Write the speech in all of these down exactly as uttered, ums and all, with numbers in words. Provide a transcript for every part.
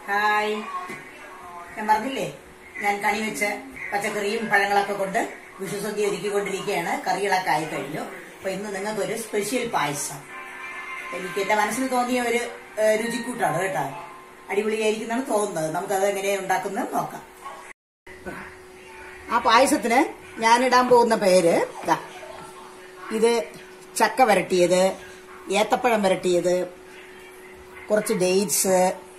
Hi, ഞാൻ പറഞ്ഞില്ലേ ഞാൻ കണി വെച്ച് പച്ചക്കറിയും പഴങ്ങളൊക്കെ കൊണ്ട് വിഷു സദ്യ ഒരുക്കിക്കൊണ്ടിരിക്കുകയാണ്. കറികളൊക്കെ ആയി കഴിഞ്ഞു. അപ്പൊ ഇന്ന് നിങ്ങൾക്ക് ഒരു സ്പെഷ്യൽ പായസം, എനിക്ക് എന്റെ മനസ്സിൽ തോന്നിയ ഒരു രുചിക്കൂട്ടാണ് കേട്ടോ. അടിപൊളിയായിരിക്കുന്നതാണ് തോന്നുന്നത്. നമുക്കത് എങ്ങനെയാണ് ഉണ്ടാക്കുന്നത് നോക്കാം. ആ പായസത്തിന് ഞാനിടാൻ പോകുന്ന പേര് ഇതാ, ഇത് ചക്ക വരട്ടിയത്, ഏത്തപ്പഴം വരട്ടിയത്, കുറച്ച് ഡേറ്റ്സ്,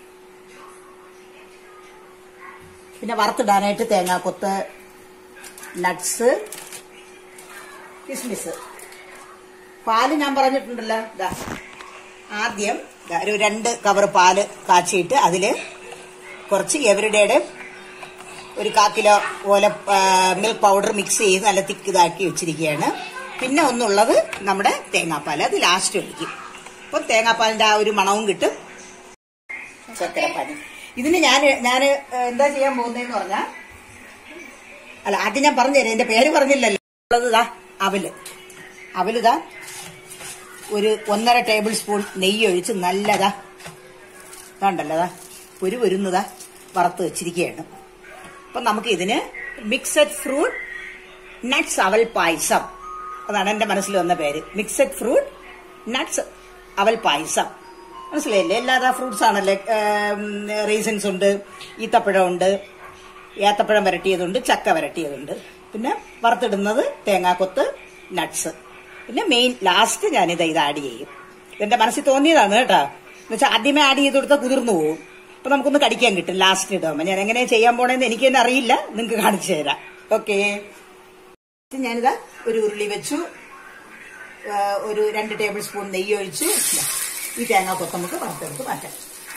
പിന്നെ വറുത്തിടാനായിട്ട് തേങ്ങാക്കൊത്ത്, നട്ട്സ്, കിസ്മിസ്. പാല് ഞാൻ പറഞ്ഞിട്ടുണ്ടല്ലോ. ഇതാ ആദ്യം ഒരു രണ്ട് കവർ പാല് കാച്ചിയിട്ട് അതില് കുറച്ച് എവരിഡേയുടെ ഒരു കാ കിലോ പോലെ മിൽക്ക് പൗഡർ മിക്സ് ചെയ്ത് നല്ല തിക്ക് ഇതാക്കി വെച്ചിരിക്കുകയാണ്. പിന്നെ ഒന്നുള്ളത് നമ്മുടെ തേങ്ങാപ്പാൽ, അത് ലാസ്റ്റ് ഒഴിക്കും. അപ്പം തേങ്ങാപ്പാലിന്റെ ആ ഒരു മണവും കിട്ടും. ചക്കരപ്പാനി ഇതിന് ഞാൻ ഞാൻ എന്താ ചെയ്യാൻ പോകുന്നതെന്ന് പറഞ്ഞാ, അല്ല ആദ്യം ഞാൻ പറഞ്ഞുതരാം, എന്റെ പേര് പറഞ്ഞില്ലല്ലോ. ഉള്ളത് ഇതാ അവല്. അവലിതാ ഒരു ഒന്നര ടേബിൾ സ്പൂൺ നെയ്യ് ഒഴിച്ച് നല്ലതാ ഇതാണ്ടല്ലതാ ഒരു വരുന്നതാ വറുത്ത് വെച്ചിരിക്കുകയാണ്. അപ്പൊ നമുക്ക് ഇതിന് മിക്സഡ് ഫ്രൂട്ട് നട്ട്സ് അവൽ പായസം, അതാണ് എന്റെ മനസ്സിൽ വന്ന പേര്. മിക്സഡ് ഫ്രൂട്ട് നട്ട്സ് അവൽ പായസം. മനസ്സിലായില്ലേ? എല്ലാതാ ഫ്രൂട്ട്സ് ആണല്ലേ. റീസൺസ് ഉണ്ട്, ഈത്തപ്പഴം ഉണ്ട്, ഏത്തപ്പഴം വരട്ടിയതുണ്ട്, ചക്ക വരട്ടിയതുണ്ട്, പിന്നെ വറുത്തിടുന്നത് തേങ്ങാക്കൊത്ത്, നട്ട്സ്, പിന്നെ മെയിൻ ലാസ്റ്റ് ഞാനിത് ഇത് ആഡ് ചെയ്യും. ഇതെന്റെ മനസ്സിൽ തോന്നിയതാണ് കേട്ടോ. എന്നുവെച്ചാൽ ആദ്യമേ ആഡ് ചെയ്ത് കൊടുത്താൽ കുതിർന്നു പോകും. അപ്പൊ നമുക്കൊന്ന് കടിക്കാൻ കിട്ടും ലാസ്റ്റ് ഇടുമ്പോ. ഞാൻ എങ്ങനെയാ ചെയ്യാൻ പോണേന്ന് എനിക്ക് തന്നെ അറിയില്ല, നിങ്ങൾക്ക് കാണിച്ചു തരാം. ഓക്കെ, ഞാനിതാ ഒരു ഉരുളി വെച്ചു, ഒരു രണ്ട് ടേബിൾ സ്പൂൺ നെയ്യ് ഒഴിച്ചു. ഈ തേങ്ങാക്കൊത്ത് നമുക്ക് വറുത്തെടുത്ത് മാറ്റാം.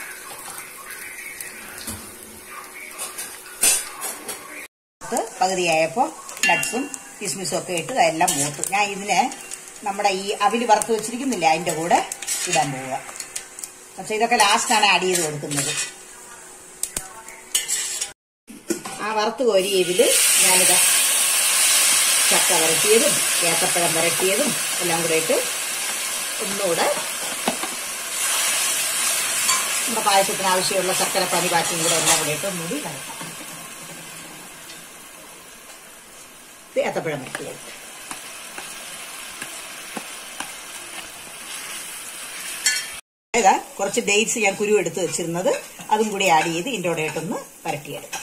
പകുതിയായപ്പോ നട്ട്സും കിസ്മിസും ഒക്കെ ഇട്ട് അതെല്ലാം മൂത്തു. ഞാൻ ഇതിനെ നമ്മുടെ ഈ അവില് വറുത്ത് വെച്ചിരിക്കുന്നില്ല അതിന്റെ കൂടെ ഇടാൻ പോവുക. പക്ഷെ ഇതൊക്കെ ലാസ്റ്റാണ് ആഡ് ചെയ്ത് കൊടുക്കുന്നത്. ആ വറുത്ത് കോരി ഇതില് ഞാനിതാ ചക്ക വരട്ടിയതും ഏത്തപ്പഴം വരട്ടിയതും എല്ലാം കൂടെ ഇട്ട് ഒന്നുകൂടെ നമ്മുടെ പായസത്തിന് ആവശ്യമുള്ള ശർക്കര പനി പാറ്റിയും കൂടെ എല്ലാം കൂടെ ഇട്ട് ഒന്നുകൂടി കലക്കാം. ഏത്തപ്പഴം വരട്ടിയത് ഇതാ കുറച്ച് ഡേറ്റ്സ് ഞാൻ കുരു എടുത്ത് വെച്ചിരുന്നത് അതും കൂടി ആഡ് ചെയ്ത് ഇതിൻ്റെ കൂടെ ഇട്ടൊന്ന് വരട്ടിയെടുക്കാം.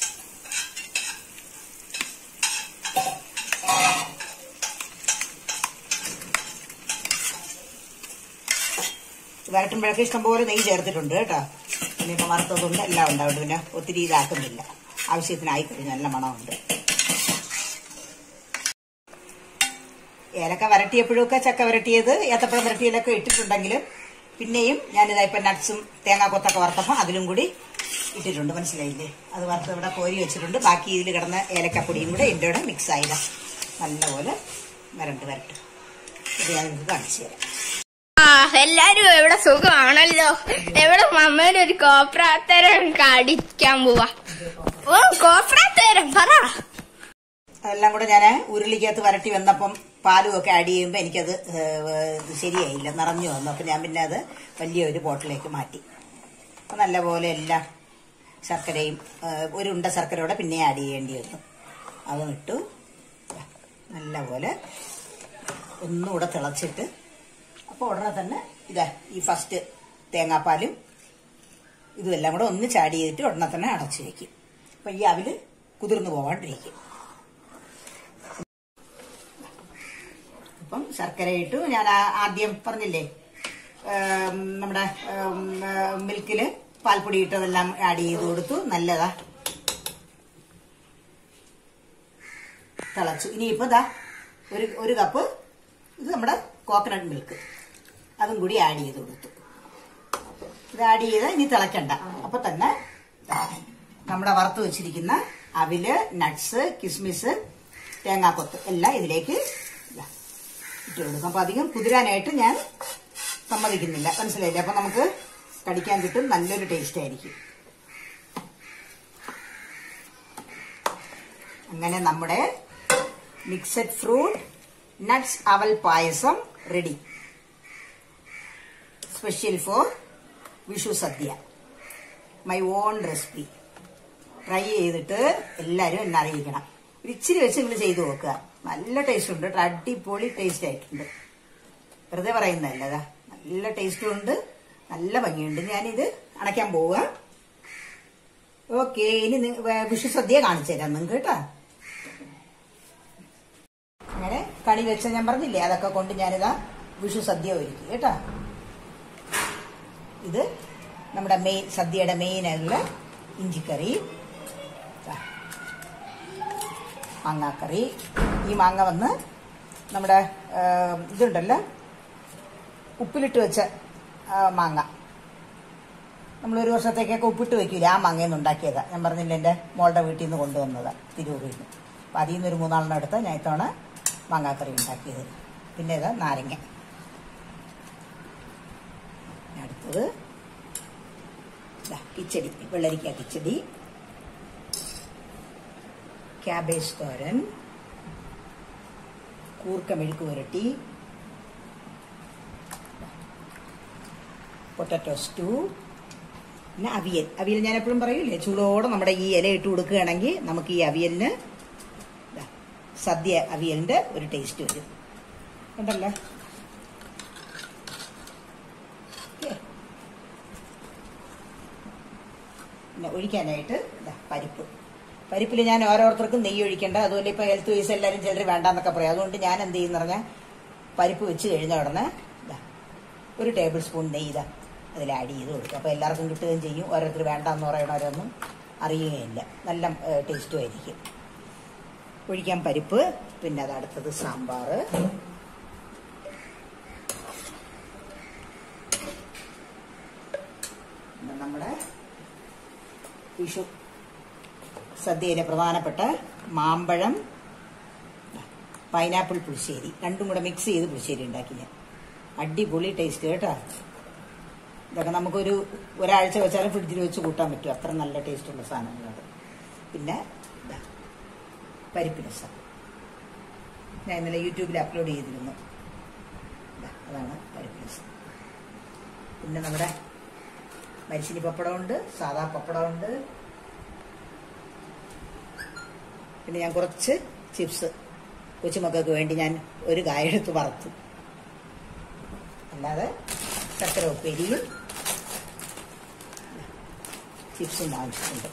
വരട്ടുമ്പോഴൊക്കെ ഇഷ്ടംപോലെ നെയ്യ് ചേർത്തിട്ടുണ്ട് കേട്ടോ. പിന്നെ ഇപ്പം വറുത്തതുകൊണ്ട് എല്ലാം ഉണ്ടാവും. പിന്നെ ഒത്തിരി ഇതാക്കുന്നില്ല, ആവശ്യത്തിനായി കഴിഞ്ഞു. നല്ല മണമുണ്ട്. ഏലക്ക വരട്ടിയപ്പോഴൊക്കെ ചക്ക വരട്ടിയത് ഏത്തപ്പഴം വരട്ടിയതിലൊക്കെ ഇട്ടിട്ടുണ്ടെങ്കിലും പിന്നെയും ഞാനിതാ ഇപ്പം നട്ട്സും തേങ്ങാക്കൊത്തൊക്കെ വറുത്തപ്പോൾ അതിലും കൂടി ഇട്ടിട്ടുണ്ട്. മനസ്സിലായില്ലേ? അത് വറുത്ത് ഇവിടെ കോരി വെച്ചിട്ടുണ്ട്. ബാക്കി ഇതിൽ കിടന്ന ഏലക്കപ്പൊടിയും കൂടെ ഇതിൻ്റെ കൂടെ മിക്സ് ആയില്ല. നല്ലപോലെ വരണ്ട് വരട്ട്. ഇത് ഞാൻ നിങ്ങൾക്ക് കാണിച്ചു തരാം. എല്ലാരും എവിടെ സുഖമാണല്ലോ. എവിടെ മമ്മേടെ ഒരു കോപ്രാത്തരം കടിക്കാൻ പോവാ. ഓ കോപ്രാത്തരം പറ. അതെല്ലാം കൂടെ ഞാൻ ഉരുളിക്കകത്ത് വരട്ടി വന്നപ്പം പാലും ഒക്കെ ആഡ് ചെയ്യുമ്പോൾ എനിക്കത് ശരിയായില്ല, നിറഞ്ഞു വന്നു. അപ്പം ഞാൻ പിന്നെ അത് വലിയൊരു ബോട്ടിലേക്ക് മാറ്റി. അപ്പം നല്ലപോലെ എല്ലാം ശർക്കരയും ഒരു ഉണ്ട ശർക്കരയോടെ പിന്നെ ആഡ് ചെയ്യേണ്ടി വന്നു. അതും ഇട്ടു. നല്ലപോലെ ഒന്നുകൂടെ തിളച്ചിട്ട് അപ്പോൾ ഉടനെ തന്നെ ഇതാ ഈ ഫസ്റ്റ് തേങ്ങാപ്പാലും ഇതുമെല്ലാം കൂടെ ഒന്ന് ചാടി ചെയ്തിട്ട് ഉടനെ തന്നെ അടച്ചു വയ്ക്കും. അപ്പം ഈ അവില് കുതിർന്നു പോകാണ്ടിരിക്കും. അപ്പം ശർക്കര ഇട്ടു. ഞാൻ ആദ്യം പറഞ്ഞില്ലേ നമ്മുടെ മിൽക്കില് പാൽപ്പൊടി ഇട്ടതെല്ലാം ആഡ് ചെയ്ത് കൊടുത്തു. നല്ലതാ തിളച്ചു. ഇനിയിപ്പോ ഇതാ ഒരു ഒരു കപ്പ് ഇത് നമ്മുടെ കോക്കനട്ട് മിൽക്ക് അതും കൂടി ആഡ് ചെയ്ത് കൊടുത്തു. ഇത് ആഡ് ചെയ്ത് ഇനി തിളക്കണ്ട. അപ്പൊ തന്നെ നമ്മുടെ വറുത്ത് വെച്ചിരിക്കുന്ന അവില്, നട്ട്സ്, കിസ്മിസ്, തേങ്ങാക്കൊത്ത് എല്ലാം ഇതിലേക്ക് ഇട്ട് കൊടുക്കും. അപ്പൊ അധികം കുതിരാനായിട്ട് ഞാൻ സമ്മതിക്കുന്നില്ല. മനസ്സിലായില്ലേ? അപ്പൊ നമുക്ക് കടിക്കാൻ കിട്ടും. നല്ലൊരു ടേസ്റ്റ് ആയിരിക്കും. അങ്ങനെ നമ്മുടെ മിക്സഡ് ഫ്രൂട്ട് നട്ട്സ് അവൽ payasam ready. Special for Vishu sadya. My own recipe. Try ചെയ്തിട്ട് എല്ലാവരും എന്നെ അറിയിക്കണം. ഒരു ഇച്ചിരി വെച്ച് നിങ്ങൾ ചെയ്ത് നോക്കുക. നല്ല ടേസ്റ്റ് ഉണ്ട്. അടിപൊളി ടേസ്റ്റ് ആയിട്ടുണ്ട്. വെറുതെ പറയുന്നതല്ല, നല്ല ടേസ്റ്റും ഉണ്ട്, നല്ല ഭംഗിയുണ്ട്. ഞാനിത് അണയ്ക്കാൻ പോവുക. ഓക്കെ, ഇനി വിഷു സദ്യ കാണിച്ചു തരാം നിങ്ങൾക്ക് കേട്ടാ. അങ്ങനെ കണി വെച്ച ഞാൻ പറഞ്ഞില്ലേ, അതൊക്കെ കൊണ്ട് ഞാനിതാ വിഷു സദ്യ ഒരുക്കി കേട്ടാ. ഇത് നമ്മുടെ മെയിൻ സദ്യയുടെ മെയിൻ ആയിട്ടുള്ള ഇഞ്ചിക്കറി, മാങ്ങാക്കറി. ഈ മാങ്ങ വന്ന് നമ്മുടെ ഇതുണ്ടല്ലോ, ഉപ്പിലിട്ട് വെച്ച മാങ്ങ. നമ്മളൊരു വർഷത്തേക്കൊക്കെ ഉപ്പിട്ട് വെക്കില്ല, ആ മാങ്ങയെന്ന് ഉണ്ടാക്കിയതാ. ഞാൻ പറഞ്ഞില്ല, എൻ്റെ മോളുടെ വീട്ടിൽ നിന്ന് കൊണ്ടുവന്നതാ, തിരൂരിൽ നിന്ന്. അപ്പം അതിൽ നിന്നൊരു മൂന്നാളെണ്ണം എടുത്ത് ഞാൻ ഇത്തവണ മാങ്ങാക്കറി ഉണ്ടാക്കിയത്. പിന്നെ ഇതാ നാരങ്ങ. അടുത്തത് കിച്ചടി, വെള്ളരിക്ക കിച്ചടി, ക്യാബേജ് തോരൻ, കൂർക്ക മെഴുക്ക് പുരട്ടി, പൊട്ടറ്റോ സ്റ്റൂ, പിന്നെ അവിയൽ. അവിയൽ ഞാൻ എപ്പോഴും പറയൂലേ, ചൂടോടെ നമ്മുടെ ഈ ഇല ഇട്ട് കൊടുക്കുകയാണെങ്കിൽ നമുക്ക് ഈ അവിയലിന് സദ്യ അവിയലിന്റെ ഒരു ടേസ്റ്റ് വരും. ഉണ്ടല്ലോ. പിന്നെ ഒഴിക്കാനായിട്ട് പരിപ്പ്. പരിപ്പിൽ ഞാൻ ഓരോരുത്തർക്കും നെയ്യ് ഒഴിക്കേണ്ട. അതുപോലെ ഇപ്പൊ ഹെൽത്ത് വൈസ് എല്ലാവരും ചിലർ വേണ്ടാന്നൊക്കെ പറയും. അതുകൊണ്ട് ഞാൻ എന്ത് ചെയ്യുന്ന പറഞ്ഞാൽ പരിപ്പ് വെച്ച് കഴിഞ്ഞ ഉടനെ ഒരു ടേബിൾ സ്പൂൺ നെയ്യ് ഇതാ അതിൽ ആഡ് ചെയ്ത് കൊടുക്കും. അപ്പോൾ എല്ലാവർക്കും കിട്ടുകയും ചെയ്യും. ഓരോരുത്തർ വേണ്ടാന്ന് പറയണവരൊന്നും അറിയുകയില്ല. നല്ല ടേസ്റ്റും ആയിരിക്കും. ഒഴിക്കാൻ പരിപ്പ്. പിന്നെ അത് അടുത്തത് സാമ്പാർ. നമ്മുടെ വിഷു സദ്യയിലെ പ്രധാനപ്പെട്ട മാമ്പഴം, പൈനാപ്പിൾ പുളിശ്ശേരി, രണ്ടും കൂടെ മിക്സ് ചെയ്ത് പുളിശ്ശേരി ഉണ്ടാക്കി ഞാൻ. അടിപൊളി ടേസ്റ്റ് കേട്ടോ. ഇതൊക്കെ നമുക്കൊരു ഒരാഴ്ച വെച്ചാലും ഫ്രിഡ്ജിൽ വെച്ച് കൂട്ടാൻ പറ്റും. അത്ര നല്ല ടേസ്റ്റുള്ള സാധനങ്ങളാണ്. പിന്നെ പരിപ്പ് രസം ഞാൻ ഇന്നലെ യൂട്യൂബിൽ അപ്ലോഡ് ചെയ്തിരുന്നു. അതാണ് പരിപ്പ് രസം. പിന്നെ നമ്മുടെ മരിച്ചിനി പപ്പടമുണ്ട്, സാദാ പപ്പടമുണ്ട്. പിന്നെ ഞാൻ കുറച്ച് ചിപ്സ് കൊച്ചുമക്കൾക്ക് വേണ്ടി ഞാൻ ഒരു കായ എടുത്ത് വറുത്തു. അല്ലാതെ ചക്കര ഉപ്പേരിയും ചിപ്സും വാങ്ങിച്ചിട്ടുണ്ട്.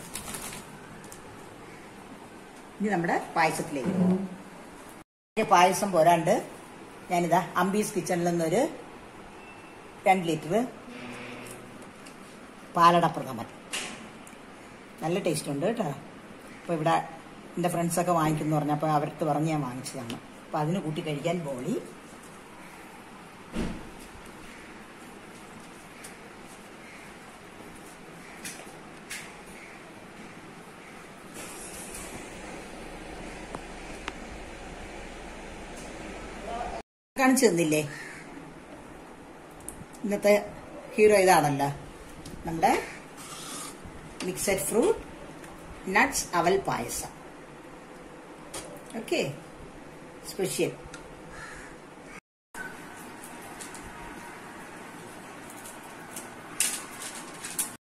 ഇനി നമ്മുടെ പായസത്തിലേക്ക്. പായസം പോരാണ്ട് ഞാനിതാ അമ്പീസ് കിച്ചണിൽ നിന്നൊരു രണ്ട് ലിറ്റർ പാലട പ്രഥമൻ. നല്ല ടേസ്റ്റ് ഉണ്ട് കേട്ടോ. അപ്പോൾ ഇവിടെ എൻ്റെ ഫ്രണ്ട്സൊക്കെ വാങ്ങിക്കുന്നു പറഞ്ഞപ്പോൾ അവർക്ക് പറഞ്ഞ് ഞാൻ വാങ്ങിച്ചതാണ്. അപ്പം അതിന് കൂട്ടി കഴിക്കാൻ ബോളി. കാണിച്ചു തന്നില്ലേ, ഇന്നത്തെ ഹീറോ ഇതാണല്ലോ, നമ്മുടെ മിക്സഡ് ഫ്രൂട്ട് നട്ട്സ് അവൽ പായസം. Okay, special.